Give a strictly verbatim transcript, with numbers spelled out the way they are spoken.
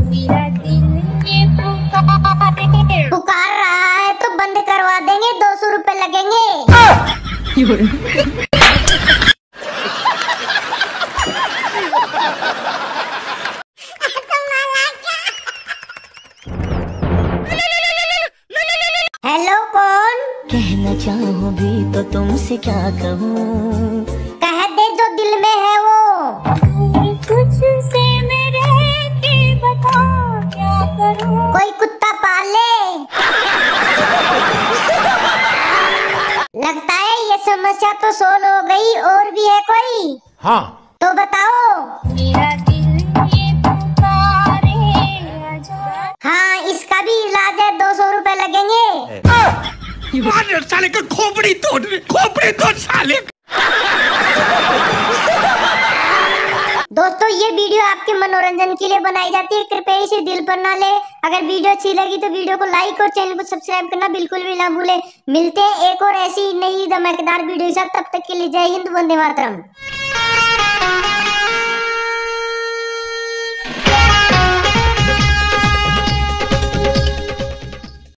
मेरा दिल ये पुकारे। पुकार रहा है तो बंद करवा देंगे, दो सौ रुपए लगेंगे। हेलो कौन? कहना चाहूँ भी तो तुमसे क्या कहूँ, कह दे जो दिल में है वो। कुछ से मेरे के बता क्या करूं। कोई कुत्ता पाले। लगता है ये समस्या तो सोल्व हो गई, और भी है कोई? हाँ तो बताओ। मेरा दिल ये पुकारे आजा। हाँ, इसका भी इलाज है, दो सौ रुपए लगेंगे। साले का खोपड़ी तोड़, खोपड़ी तोड़ साले। दोस्तों, ये वीडियो आपके मनोरंजन के लिए बनाई जाती है, कृपया इसे दिल पर ना ले। अगर वीडियो अच्छी लगी तो वीडियो को लाइक और चैनल को सब्सक्राइब करना बिल्कुल भी ना भूले। मिलते हैं एक और ऐसी नई धमाकेदार वीडियो के साथ, तब तक के लिए जय हिंद, वंदे मातरम।